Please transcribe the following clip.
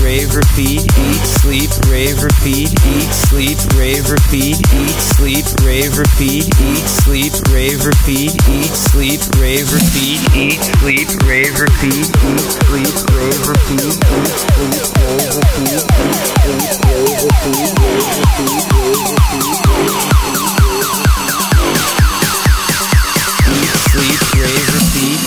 rave, repeat, eat, sleep, rave, repeat, eat, sleep, rave, repeat, eat, sleep, rave, repeat, eat, sleep, rave, repeat, eat, sleep, rave, repeat, eat, sleep, rave, repeat, eat, sleep, rave, repeat, eat, sleep, rave, repeat, eat, sleep, rave, repeat, rave, repeat, rave, repeat, rave, repeat, eat, sleep, rave, repeat.